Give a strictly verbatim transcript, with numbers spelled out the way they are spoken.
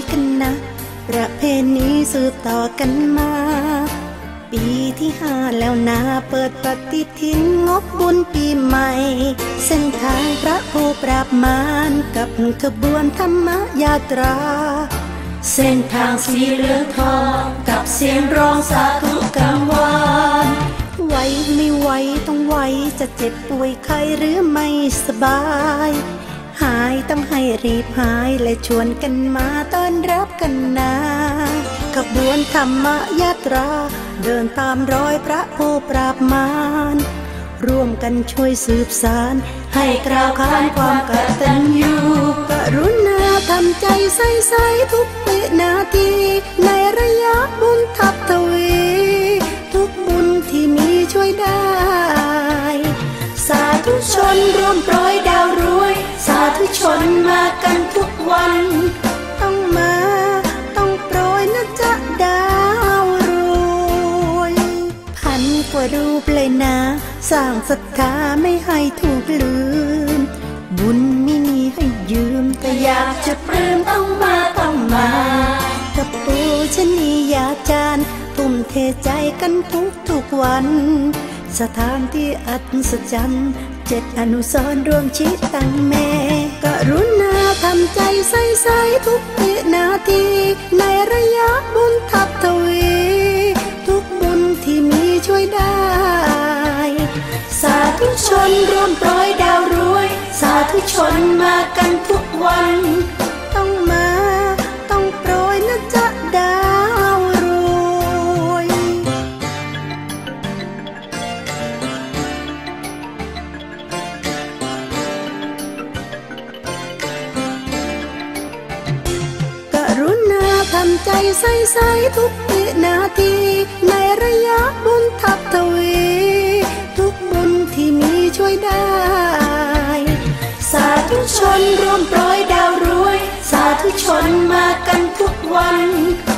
กันนะประเพณีสืบต่อกันมาปีที่ห้าแล้วนาเปิดปฏิทินงบบุญปีใหม่เส้นทางพระผู้ปราบมารกับขบวนธรรมยาตราเส้นทางสีเหลืองทองกับเสียงร้องสาธุกังวานไหวไม่ไหวต้องไหวจะเจ็บป่วยใครหรือไม่สบายหายต้องให้รีบหายและชวนกันมาต้อนรับกันนะขบวนธรรมยาตราเดินตามรอยพระผู้ปราบมารร่วมกันช่วยสืบสานให้กล่าวขานความกตัญญูกรุณาทำใจใส่ใสทุกวินาทีในระยะบุญทับทวีทุกบุญที่มีช่วยได้สาธุชนร่วมโปรยดาวรวยสาธุชนมากันทุกวันต้องมาต้องโปรยนะจ๊ะดาวรวยพันกว่ารูปเลยนะสร้างศรัทธาไม่ให้ถูกลืมบุญไม่มีให้ยืมแต่อยากจะปลื้มต้องมาต้องมากับปูชนียาจารย์ทุ่มเทใจกันทุกทุกวันสถานที่อัศจรรย์เจ็ดอนุสรณ์รวมชิดตั้งแม่กรุณาทำใจใส่ใสทุกวินาทีในระยะบุญทับทวีทุกบุญที่มีช่วยได้สาธุชนร่วมโปรยดาวรวยสาธุชนมากันทุกวันต้องมาต้องโปรยนะจ๊ะดาวรวยกรุณาทำใจใส่ใสทุกวินาทีในระยะบุญทับทวีทุกบุญที่มีช่วยได้สาธุชนร่วมโปรยดาวรวยสาธุชนมากันทุกวัน